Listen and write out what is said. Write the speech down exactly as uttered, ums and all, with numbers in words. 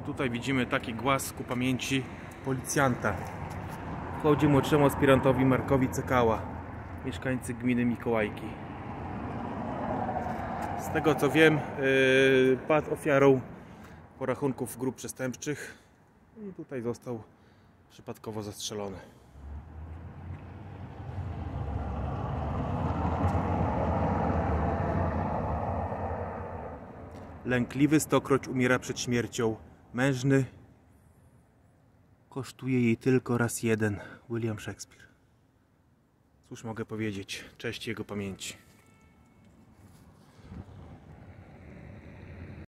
tutaj widzimy taki głaz ku pamięci policjanta. Wchodzi młodszemu aspirantowi Markowi Cekała, mieszkańcy gminy Mikołajki. Z tego co wiem, yy, padł ofiarą porachunków grup przestępczych i tutaj został przypadkowo zastrzelony. Lękliwy stokroć umiera przed śmiercią. Mężny kosztuje jej tylko raz jeden. William Shakespeare. Cóż mogę powiedzieć? Cześć jego pamięci.